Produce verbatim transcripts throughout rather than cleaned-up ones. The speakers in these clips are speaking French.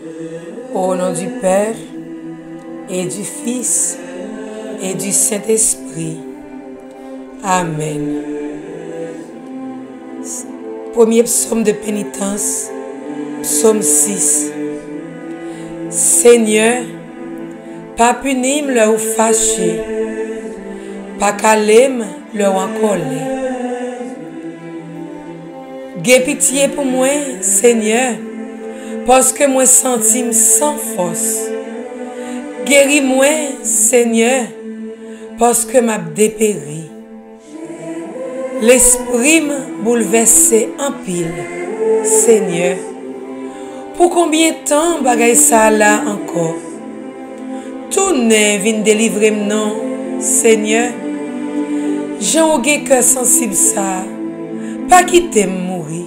Au nom du Père et du Fils et du Saint-Esprit. Amen. Premier psaume de pénitence, psaume six. Seigneur, pas punim leur fâché, pas calem leur en colère. Gè pitié pour moi, Seigneur, parce que moi sentime sans force. Guéris-moi, Seigneur, parce que m'a dépéri. L'esprit m'a bouleversé en pile, Seigneur. Pour combien de temps bagay ça là encore? Tout n'est vient délivrer non, Seigneur. J'en ai que sensible ça, pas quitter mourir.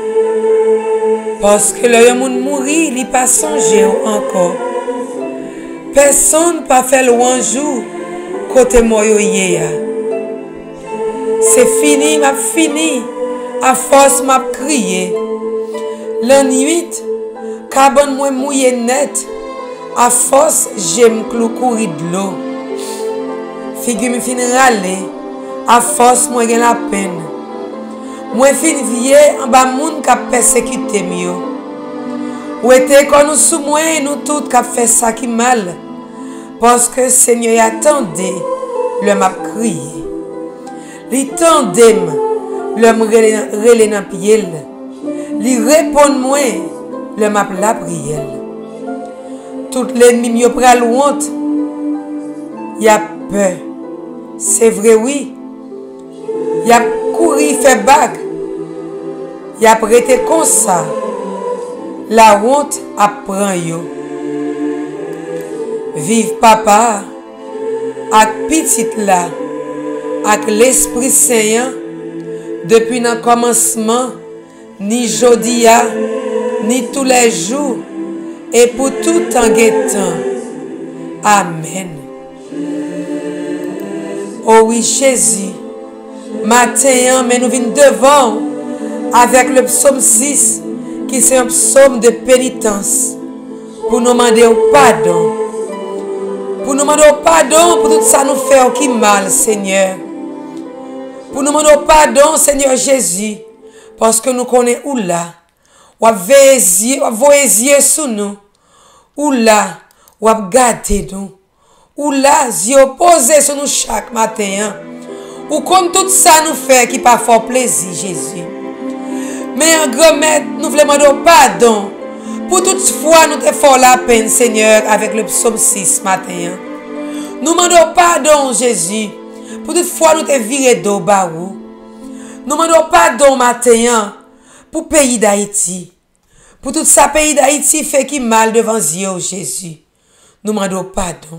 Parce que le monde mourir, il pas songer encore. Personne pas fait louange côté moi hier. C'est fini, m'a fini. À force m'a crié. La nuit, cabane moi mouillé net. À force j'aime clou courir de l'eau. Figure me fin râler. À force moi gen la peine. Moi fin vieux en bas moun qui persécuté mieux. Ou était quand nous sous moi nous toutes qui fait ça qui mal. Parce que Seigneur attendait, le m'a crié. Il tendait, le m'a relé dans pied. Il répond moi, le m'a la prière. Tout l'ennemi me pral honte. Il a peur. C'est vrai oui. Il a couru fait bac. Il a prêté comme ça. La honte apprend yo. Vive papa, avec petite là, avec l'Esprit Saint, depuis le commencement, ni jodia, ni tous les jours, et pour tout temps guettant. Amen. Oh oui, Jésus, matin, mais nous venons devant avec le psaume six, qui c'est un psaume de pénitence, pour nous demander pardon. Pour nous demander pardon pour tout ça nous fait qui mal, Seigneur. Pour nous demander pardon, Seigneur Jésus, parce que nous connaissons où là, ou voyez sur nous, où là, ou garder nous, où là, yeux posé sur nous chaque matin, ou comme tout ça nous fait qui pas fort plaisir, Jésus. Mais en grand maître, nous voulons demander pardon. Pour toute fois, nous te faisons la peine, Seigneur, avec le psaume six matin. Nous demandons pardon, Jésus. Pour toute fois, nous te viré d'eau barou. Nous demandons pardon matin pour le pays d'Haïti. Pour tout ça, pays d'Haïti fait qui mal devant Dieu, Jésus. Nous demandons pardon.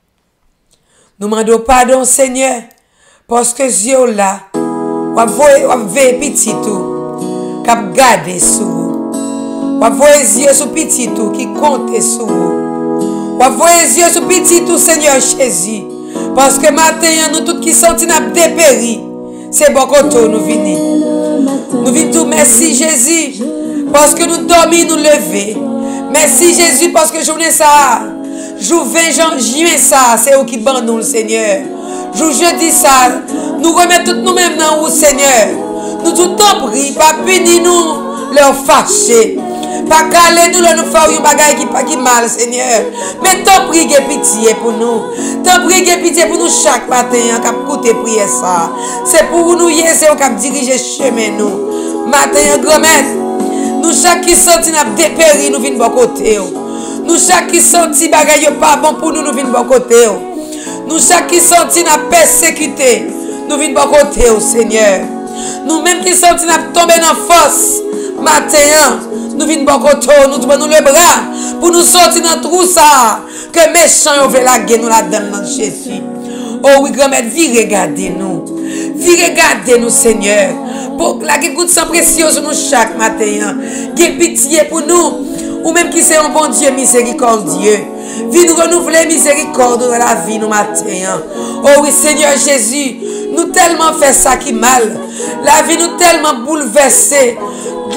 Nous demandons pardon, Seigneur, parce que Dieu là, on va petit tout, cap garder sous. Ou voyez yeux sur petit tout qui compte sur vous. Ou voyez yeux sur petit tout, Seigneur Jésus. Parce que matin, nous tous qui sont dépéris, c'est bon que nous venons. Nous venons tout, merci Jésus. Parce que nous dormons, nous levons. Merci Jésus, parce que journée ça, jour vingt juin ça, c'est vous qui bandent nous, Seigneur. Jour jeudi ça, nous remettons tous nous-mêmes dans vous, Seigneur. Nous tout en prie, pas punir nous, leur fâcher. Pas caler nous, nous faisons des choses qui pas qui mal, Seigneur. Mais t'en prie, pitié pour nous. T'en prie, pitié pour nous chaque matin, qui écouter prier ça. C'est pour nous, c'est vous qui diriger chemin nous. Matin, grand maître, nous chaque qui senti n'a dépéri, nous venons de côté. Nous chaque qui senti bagaille pas bon pour nous, nous venons de côté. Nous chaque qui senti n'a persécuté, nous venons de côté, Seigneur. Nous même qui senti n'a tombé dans force, matin, nous venons de côté, nous prenons le bras pour nous sortir dans tout ça. Que méchants ont fait la guerre, nous la donnons dans Jésus. Oh oui, grand-mère, viens regarder nous. Viens regarder nous, Seigneur. Pour la qui goûte sans précieux sur nous chaque matin. Qui pitié pour nous. Ou même qui c'est un bon Dieu miséricordieux. Viens nous renouveler miséricorde dans la vie, nous matin. Oh oui, Seigneur Jésus, nous tellement fait ça qui mal. La vie nous tellement bouleversée.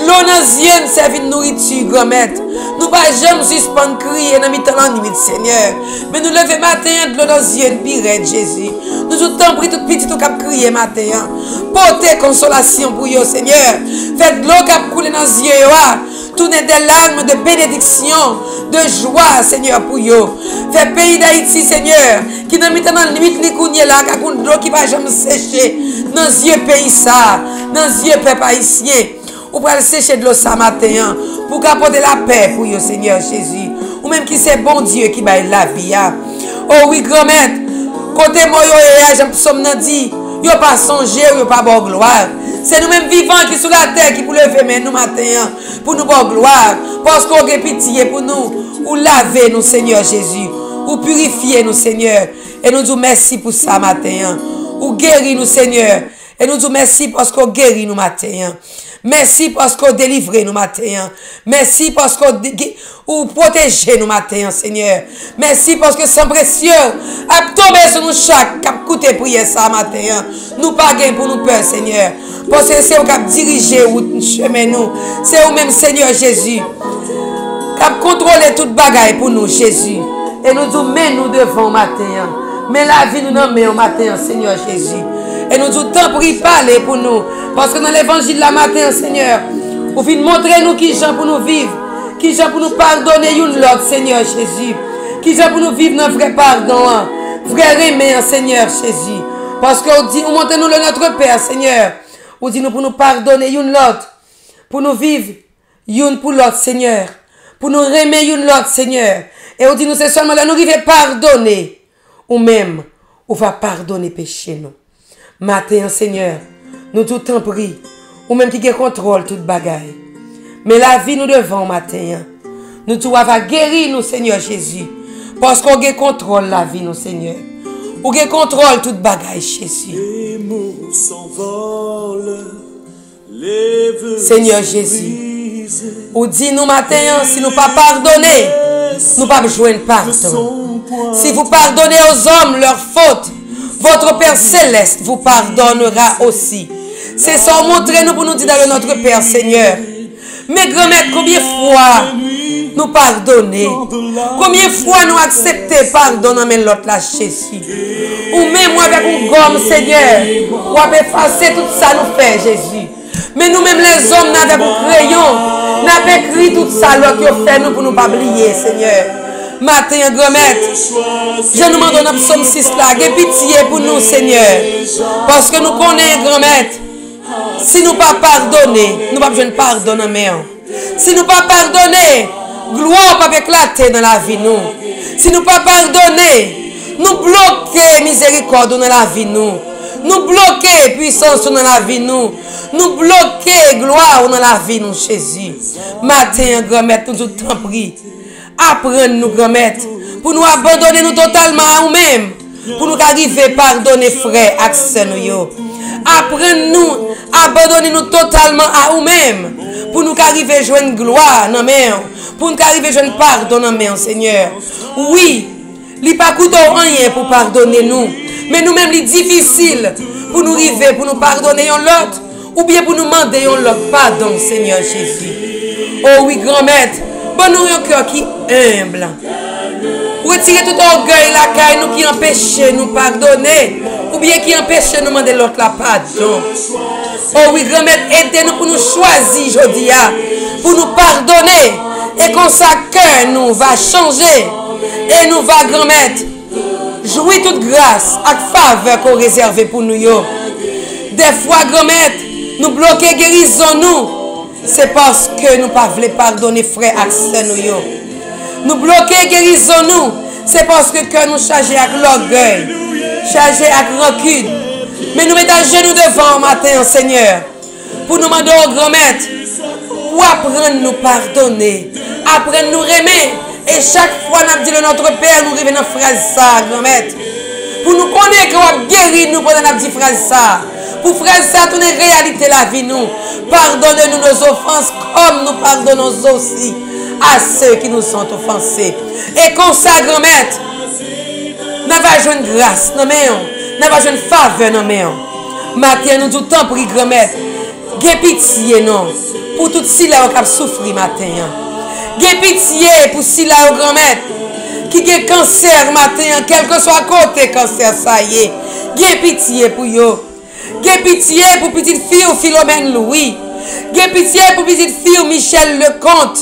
l'eau dans les yeux nous servi de nourriture, grand-mère. Nous ne pas jamais suspendre crier dans mi-temps la nuit, Seigneur. Mais nous levons matin de l'eau dans les yeux, pirate Jésus. Nous nous t'en prie tout petit, tout cap crier matin. Portez consolation pour vous, Seigneur. Faites l'eau cap couler dans les yeux. Tournez des larmes de bénédiction, de joie, Seigneur, pour vous. Faites pays d'Haïti, Seigneur, qui n'a mis dans la nuit, les cougnes là, qui a de l'eau qui va jamais sécher. Dans les yeux pays ça, dans les yeux peuple haïtien. Ou pour sécher de l'eau ça matin, pour apporter la paix pour vous, Seigneur Jésus. Ou même qui c'est bon Dieu qui va la vie. Oh oui, grand-mère, côté moi, j'aime somme dit, yo pas songer, yo pas bon gloire. C'est nous-mêmes vivants qui sont sur la terre qui pour lever mais nous matin pour nous bon gloire. Parce qu'on a pitié pour nous. Ou laver nous, Seigneur Jésus. Ou purifier nous, Seigneur. Et nous disons merci pour ça matin. Ou guérir nous, Seigneur. Et nous disons merci parce qu'on guérit nous matin. Merci parce qu'on délivre nous matin. Merci parce qu'on ou protéger nous matin, Seigneur. Merci parce que sans précieux a tombé sur nous chaque cap coûter prier ça matin. Nous pas gain pour nous peur, Seigneur. Parce que c'est vous qui dirigez le chemin nous. C'est vous-même, Seigneur Jésus, qui a contrôlé toute bagaille pour nous, Jésus. Et nous disons, mais nous devons matin. Mais la vie nous en met au matin, Seigneur Jésus. Et nous disons, tant pis, parler pour nous. Parce que dans l'évangile la matin, Seigneur, vous venez montrer nous qui gens pour nous vivre. Qui gens pour nous pardonner une l'autre, Seigneur Jésus. Qui gens pour nous vivre dans vrai pardon. Vrai aimer, Seigneur Jésus. Parce que vous dit, vous montrez nous le notre Père, Seigneur. Vous dites nous pour nous pardonner une l'autre. Pour nous vivre une pour l'autre, Seigneur. Pour nous aimer une l'autre, Seigneur. Et vous dites nous c'est seulement là nous arriver pardonner. Ou même, on va pardonner péché nous. Matin, Seigneur, nous tout en prie. Ou même qui contrôle toute bagaille. Mais la vie nous devons matin. Nous devons guérir nous, Seigneur Jésus. Parce qu'on a contrôle la vie nous, Seigneur. Ou qu'on contrôle toute bagaille, Jésus. Les mots s'envolent, les vœux Seigneur Jésus, ou dit nous matin, si nous pas pardonner, nous pas besoin de pardon. Si vous pardonnez aux hommes leurs fautes, votre Père Céleste vous pardonnera aussi. C'est ça, montrez-nous pour nous dire dans notre Père, Seigneur. Mais grand-mère, combien de fois nous pardonner? Combien de fois nous accepter pardon dans l'autre là, Jésus? Ou même avec une gomme, Seigneur, ou avec effacer tout ça nous fait, Jésus. Mais nous-mêmes les hommes, nous avons un crayon, nous avons écrit tout ça qui a fait nous pour nous pas oublier, Seigneur. Matin, grand-mère, je nous demande dans le psaume six là, aie pitié pour nous, Seigneur. Parce que nous connaissons, grand-mère, si nous pas pardonner, nous pas besoin de pardonner, mais si nous pas pardonner, gloire pas éclater dans la vie nous. Si nous pas pardonner, nous bloquer miséricorde dans la vie nous. Nous bloquer puissance dans la vie nous. Nous bloquer gloire dans la vie nous, Jésus. Matin, grand-mère, nous t'en prie. Apprenez nous, grand-mère, pour nous abandonner nous totalement à nous-mêmes. Pour nous arriver à pardonner frères, accès nous. Apprenez-nous, abandonnez-nous totalement à nous-mêmes. Pour nous arriver à joindre gloire, non mais, pour nous arriver à joindre pardon, non mais, Seigneur. Oui, il n'y a pas coûté rien pour pardonner nous. Mais nous-mêmes, il est difficile pour nous arriver, pour nous pardonner l'autre. Ou bien pour nous demander l'autre pardon, Seigneur Jésus. Oh oui, grand-mère, bon nous un cœur qui est humble. Retirez tout orgueil, la caille, nous qui empêche nous pardonner. Ou bien qui empêche nous demander l'autre la pardon. Oh oui, grand-mère, aidez-nous pour nous choisir aujourd'hui, pour nous pardonner. Et quand ça cœur nous va changer. Et nous va, grand-mère, jouir toute grâce et faveur qu'on réserve pour nous. Des fois, grand-mère, nous bloquer guérison nous. C'est parce que nous ne pouvons pas pardonner frère et nous. Nous bloquer guérison nous. C'est parce que cœur nous chargé avec l'orgueil, chargé avec rancune. Mais nous mettons à genoux devant matin, Seigneur, pour nous demander au grand-mère, pour apprendre à nous pardonner, apprendre à nous aimer. Et chaque fois nous dit notre Père, nous revenons phrase ça, grand-mère. Pour nous connaître qu'on guérir nous pendant nous dit phrase ça. Pour frère ça, tourner réalité la vie nous. Pardonnez-nous nos offenses comme nous pardonnons aussi à ceux qui nous sont offensés. Et comme ça, grand-mère, nous avons joué une grâce, nous avons joué une faveur, nous matin, nous tout temps pris, grand-mère, que pitié, non. pour tout si là qui a souffert matin. Gè pitié pour si là grand-mère qui a cancer matin, quel que soit côté cancer ça y est. Gè pitié pour yo. Gè pitié pour petite fille ou Philomène Louis. Gè pitié pour petite fille ou Michel Lecomte.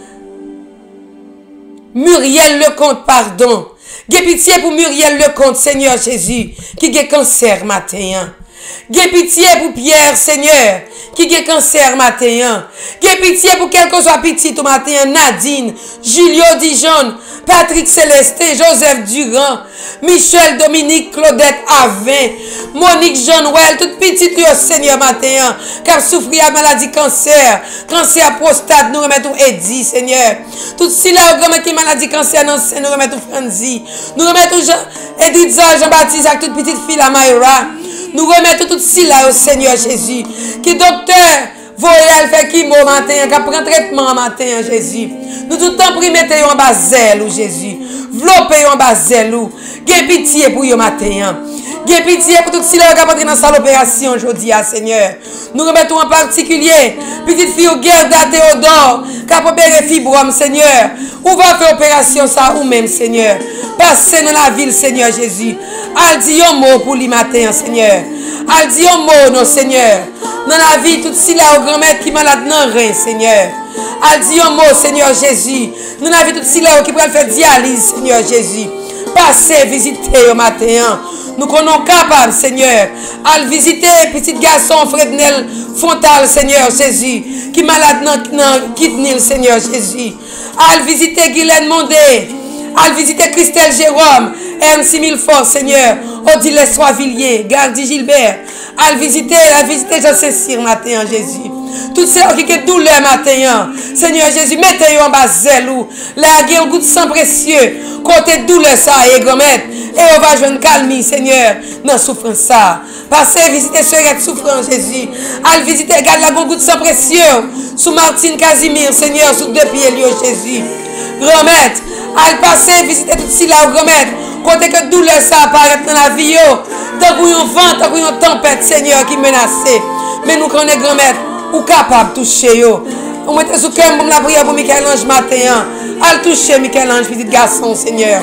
Muriel Lecomte, pardon. Gè pitié pour Muriel Lecomte, Seigneur Jésus, qui a cancer matin. Gè pitié pour Pierre, Seigneur, qui a cancer matin. Gè pitié pour quel que soit petit au matin, Nadine, Julio Dijon, Patrick Célestin, Joseph Durand, Michel Dominique, Claudette Avin, Monique Jean-Noël, toute petite au Seigneur matin, qui a souffert à maladie cancer, cancer prostate, nous remettons Eddie, Seigneur. Tout si là, au qui maladie cancer, nous remettons Franzi, nous remettons Edith Jean-Baptiste avec toute petite fille, la Mayra. Nous remettons tout cela au Seigneur Jésus. Qui docteur, voyez fait qui mot matin, qui prend traitement matin, Jésus. Nous tout le temps mettez en bas zèle, Jésus. Vlopez en bas zèle. Gè pitié pour yo matin. Gè pitié pour tout cela qui a entré dans la salle d'opération aujourd'hui, Seigneur. Nous remettons en particulier, petite fille au Gerda Théodore, qui a opéré fibrome, Seigneur. Où va faire opération ça ou même, Seigneur. Passez dans la ville, Seigneur Jésus. Al dit un mot pour lui matin, Seigneur. Al dit un mot, non, Seigneur. Dans la vie, tout si là, au grand-mère qui malade non rien, Seigneur. Al dit un mot, Seigneur Jésus. Dans la vie, tout si là, qui peut faire dialyse, Seigneur Jésus. Passez, visitez au matin. Nous sommes capables, Seigneur. Al visiter petit garçon Frednel Fontal, Seigneur Jésus. Qui malade non kidney, Seigneur Jésus. Al visiter Guylaine Mondé. Al visiter Christelle Jérôme. M six mille forces, Seigneur. Odile Soivillier, Gardi Gilbert. Al visiter, al visiter Jean-Cécile matin, Jésus. Tout ceux qui ont douleur matin, Seigneur Jésus, mettez-vous en bas zèle. Là, il y a un goût de sang précieux. Côté douleur, ça, et grand-mère. Et on va jouer une calmie, Seigneur, dans souffrance ça. Passez, visiter ceux qui souffrent, Jésus. Al visiter, garde la goût de sang précieux. Sous Martine Casimir, Seigneur, sous deux pieds, Jésus. Grand-mère, al passer, visiter tout si là, grand-mère. Côté que douleur ça apparaît dans la vie, tant qu'il y a un vent, tant qu'il y a une tempête, Seigneur, qui menace. Mais nous connaissons grand-mère, ou capable de toucher. On met sous cœur la prière pour Michel-Ange matin. Al toucher Michel-Ange, petit garçon, Seigneur.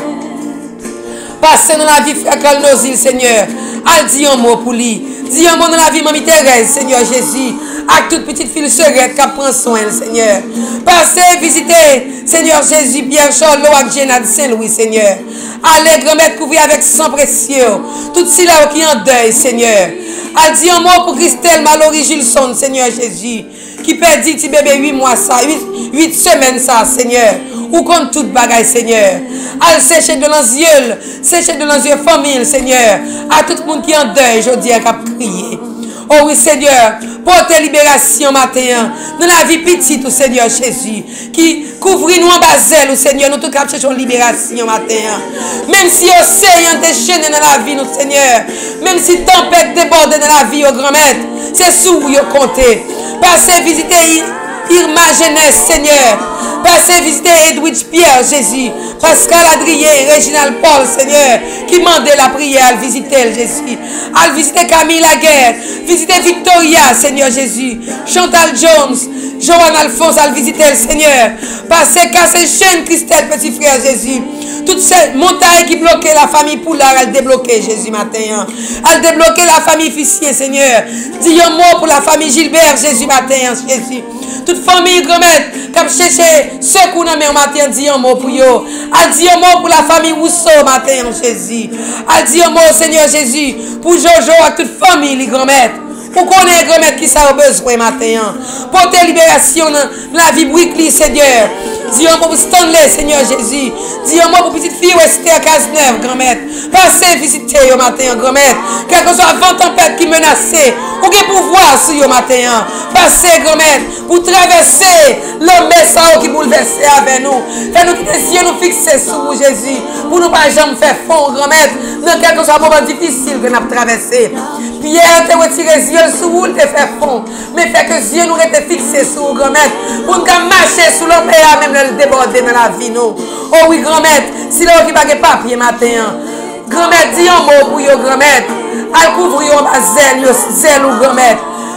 Passez dans la vie, frère Calnosil, Seigneur. Al dit un mot pour lui. Dis un mot dans la vie, Mamie Thérèse, Seigneur Jésus. Avec toute petite fille secrète qui prend soin, Seigneur. Passez, visitez, Seigneur Jésus, Pierre Charlot, avec Génade Saint-Louis, Seigneur. Allez, grand-mère, couvrir avec sang précieux. Tout cela qui est en deuil, Seigneur. Al dit un mot pour Christelle Mallory Gilson, Seigneur Jésus. Qui perdit petit bébé huit mois, ça, huit semaines, ça, Seigneur. Ou contre toute bagaille, Seigneur. Al sécher de l'anzieux, sécher de l'anzieux famille, Seigneur. À tout le monde qui est en deuil, je dis à cap crier. Oh oui, Seigneur, portez libération matin dans la vie petite, Seigneur Jésus, qui couvre nous en bas zèle, Seigneur, nous tous cherchons libération matin. Même si océan déchaîné dans la vie, nous, Seigneur, même si tempête déborde dans la vie, au grand-mère, c'est sous vous comptez. Passez visiter Irma Jeunesse, Seigneur. Passez visiter Edwidge Pierre, Jésus. Pascal Adrien, Réginald Paul, Seigneur. Qui mandait la prière à visiter Jésus. À visiter Camille Laguerre. Visiter Victoria, Seigneur Jésus. Chantal Jones. Joanne Alphonse, à visiter le Seigneur. Passez casser chaîne Christelle, petit frère Jésus. Toutes ces montagnes qui bloquaient la famille Poulard, elle débloquait Jésus matin. Elle débloquait la famille Fissier, Seigneur. Dis un mot pour la famille Gilbert, Jésus matin, Jésus. Toute famille grand-mère qui a cherché secours dans le matin, dis un mot pour eux. Elle dit un mot pour la famille Rousseau matin, Jésus. Elle dit un mot, Seigneur Jésus, pour Jojo et toute famille, grand-mère. Pour qu'on ait grand-mère qui ça a besoin matin. Porter libération dans la vie Brickley, Seigneur. Dis un mot pour Stanley, Seigneur Jésus. Dis un mot pour petite fille Esther Cazeneuve, grand-mère. Passez visiter au matin, grand-mère. Quel que soit vent tempête qui menace, ou qui pouvoir sur au matin. Passez, grand-mère, pour traverser le message qui bouleverse avec nous. Fais-nous quitter les yeux, nous fixer sur vous, Jésus. Pour nous pas jamais faire fond, grand-mère, dans quel que soit moment difficile que nous avons traversé. Pierre te retiré les yeux sur vous, te fait fond. Mais fait que les yeux nous étaient fixés sur vous, grand-mère. Pour nous marcher sous l'opéra, même le déborder dans la vie, nous. Oh oui, grand-mère, si l'on qui pas de papier matin. Grand-mère, dis un mot pour vous, grand-mère. Al couvrir un zèle, zèle ou grand-mère.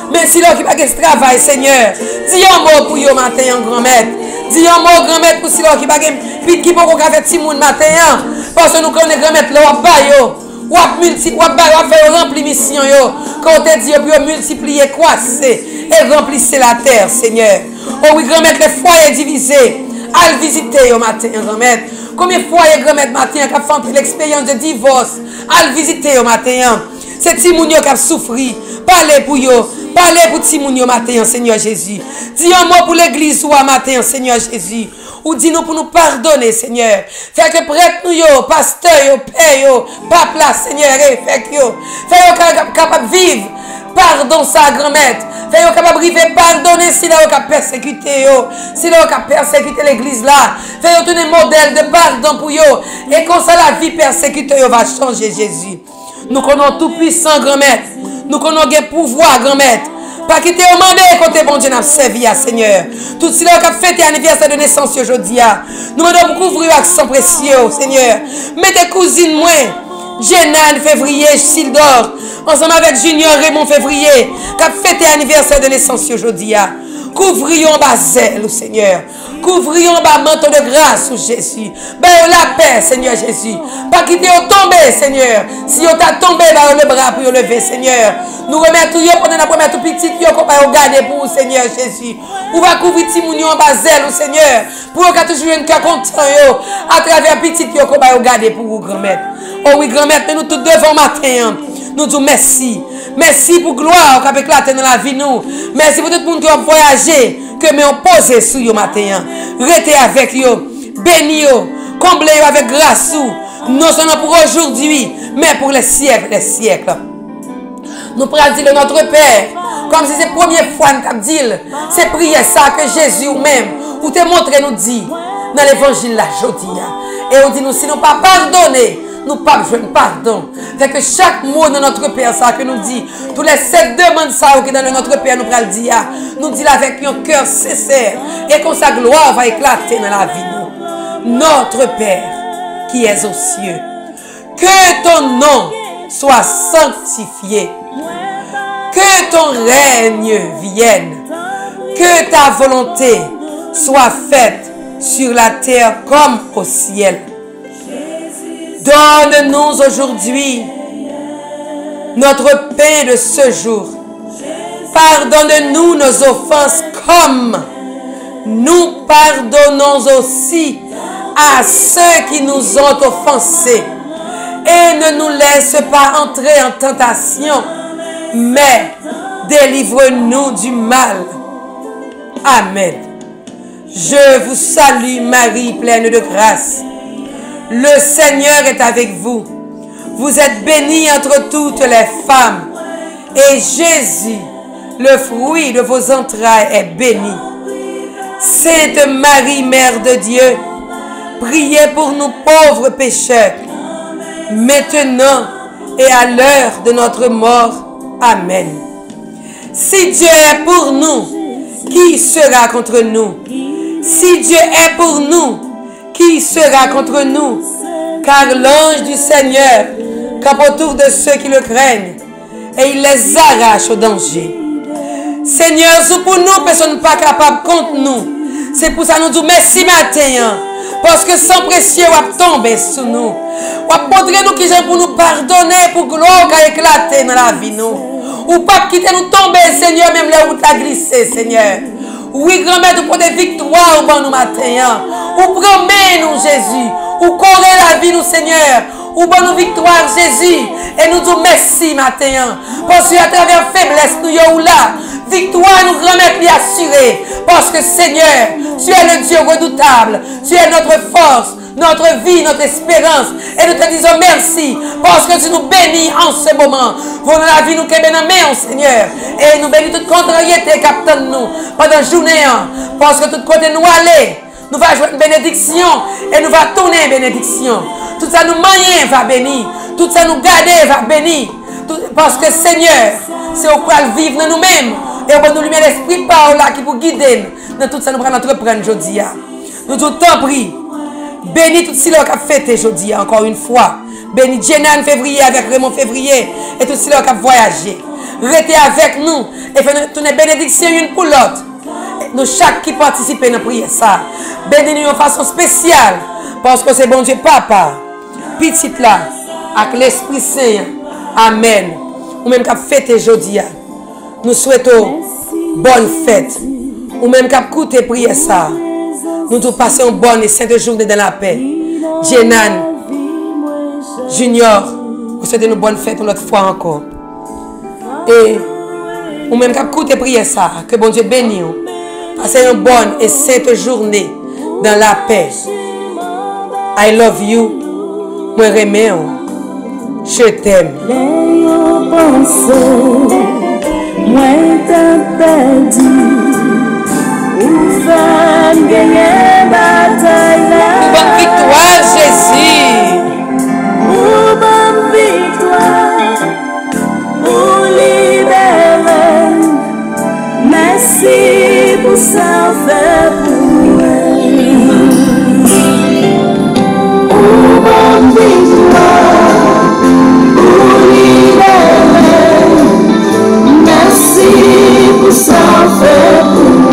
Mais si l'on qui pas de travail, Seigneur, dis un mot pour yo matin, grand maître. Dis un mot, grand maître, pour si l'on qui pas de qui peut faire petit monde matin. Parce que nous connaissons grand maître là, on va yo. Ou à multi, ou à faire remplir mission yo. Quand on te dit pour multiplier, croisser et remplissez la terre, Seigneur. Oh oui, grand maître, les foyers divisés. Al visiter au matin, grand maître. Combien de foyers, grand maître, matin, qui a fait l'expérience de divorce. Al visiter au matin. C'est Timounio qui a souffert. Parlez pour yo. Parlez pour Timounio matin, Seigneur Jésus. Dis un mot pour l'église ou à matin, Seigneur Jésus. Ou dis-nous pour nous pardonner, Seigneur. Fait que prête nous yo, pasteur yo, père yo, pas place, Seigneur, et fait que yo. Fait yo capable de vivre. Pardon ça, grand-maître. Fait yo capable de vivre pardonner si là yo cap persécuter yo. Si là yo cap persécuter l'église là. Fait yo donner modèle de pardon pour yo. Et comme ça la vie persécutée yo va changer, Jésus. Nous connaissons tout puissant, grand-maître. Nous connaissons le pouvoir, grand-maître. Pas quitter au mandé côté bon Dieu n'a servi à Seigneur. Tout cela qui a fêté l'anniversaire de naissance aujourd'hui. Nous devons couvrir avec sang précieux, Seigneur. Mettez cousine moi, Jenan février, Sildor, ensemble avec Junior Raymond février, qui a fêté l'anniversaire de naissance aujourd'hui. Couvrions Basel, Seigneur. Couvrions bas manteau de grâce, Jésus. Ben la paix, Seigneur Jésus. Pas quitter au tomber, Seigneur. Si on t'a tombé, ben le bras pour le lever, Seigneur. Nous remettons pendant la première tout petit, qu'on va regarder pour vous, Seigneur Jésus. On va couvrir Timounion en Basel, toujours pour qu'on toujours un cœur content, à travers petit, qu'on va regarder pour vous, grand-mère. Oh oui, grand-mère, nous tous devant matin. Nous disons merci. Merci pour gloire qui a éclaté dans la vie nous. Merci pour tout le monde qui a voyagé, que nous avons posé sur vous matin. Restez avec vous, bénis vous, comblez vous avec grâce, non seulement pour aujourd'hui, mais pour les siècles, les siècles. Nous prenons dire notre Père, comme si c'est la première fois que nous dit, c'est prier ça que Jésus ou même, ou te montre nous dit dans l'évangile là, aujourd'hui. Et on dit nous, si nous pas pardonner, nous pas besoin de pardon. Fait que chaque mot de notre Père, ça que nous dit, tous les sept demandes ça que dans notre Père nous pral dire, nous dit avec un cœur sincère et qu'on sa gloire va éclater dans la vie nous. Notre Père qui es aux cieux, que ton nom soit sanctifié, que ton règne vienne, que ta volonté soit faite sur la terre comme au ciel. Donne-nous aujourd'hui notre pain de ce jour. Pardonne-nous nos offenses comme nous pardonnons aussi à ceux qui nous ont offensés. Et ne nous laisse pas entrer en tentation, mais délivre-nous du mal. Amen. Je vous salue Marie, pleine de grâce. Le Seigneur est avec vous. Vous êtes bénie entre toutes les femmes. Et Jésus, le fruit de vos entrailles, est béni. Sainte Marie, Mère de Dieu, priez pour nous pauvres pécheurs, maintenant et à l'heure de notre mort. Amen. Si Dieu est pour nous, qui sera contre nous? Si Dieu est pour nous, qui sera contre nous? Car l'ange du Seigneur campe autour de ceux qui le craignent et il les arrache au danger. Seigneur, sous pour nous, personne pas capable contre nous. C'est pour ça que nous disons merci matin. Parce que sans précieux, on va tomber sous nous. On va montrer nous qui pour nous pardonner, pour gloire qui a éclaté dans la vie nous. Ou pas quitter nous tomber, Seigneur, même là où tu as glissé, Seigneur. Oui, grand-mère, pour des victoires au bon nous matin. Ou promets-nous, Jésus. Ou correz la vie, nous, Seigneur. Ou bon nous victoire, Jésus. Et nous disons merci matin. Parce que à travers faiblesse, nous y là. Victoire, nous grand-mère, lui assurer. Parce que, Seigneur, tu es le Dieu redoutable. Tu es notre force, notre vie, notre espérance. Et nous te disons merci. Parce que tu nous bénis en ce moment. Pour la vie, nous qui bénissons, Seigneur. Et nous bénissons toute contrariété, capitaine nous. Pendant la journée. Parce que tout côté nous aller. Nous va jouer une bénédiction et nous va tourner une bénédiction. Tout ça nous manger va bénir. Tout ça nous garder va bénir. Tout, parce que Seigneur, c'est au quoi vivre dans nous-mêmes. Et on va nous lumière l'esprit par là qui pour guider dans tout ça nous prendre entreprendre aujourd'hui. Nous tout temps prie. Bénis tout ce qui a fêté aujourd'hui encore une fois. Bénis Jenan février avec Raymond février et tout ce qui a voyagé. restez avec nous et faites une bénédiction une pour l'autre. Nous, chaque qui participe à la prière, ça, bénis-nous de façon spéciale parce que c'est bon Dieu, Papa, petit là, avec l'Esprit Saint. Amen. Ou même qu'à fête aujourd'hui, nous souhaitons bonne fête. Ou même qu'à écouter prier ça. Nous tous passons une bonne et sainte journée dans la paix. Jenan, Junior, vous souhaitez une bonne fête une autre fois encore. Et ou même qu'à écouter prier ça, que bon Dieu bénisse. Passez une bonne et sainte journée dans la paix. I love you. Moi remets. Je t'aime. Bonne victoire, Jésus. Bonne victoire pour libérer. Merci pour ça fait pour elle. Bonne victoire pour libérer. Merci pour ça fait pour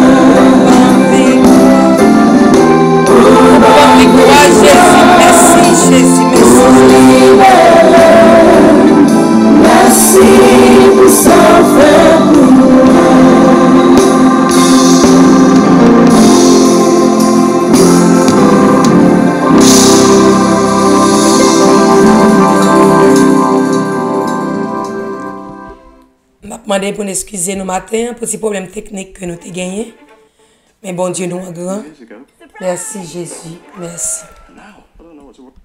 Bonne victoire, Jésus. Merci, Jésus. Merci. Merci pour ça fait pour Je demande pour nous excuser nous matin pour ces problèmes techniques que nous avons gagnés. Mais bon Dieu nous est grand. Merci Jésus. Merci. Now, I don't know what's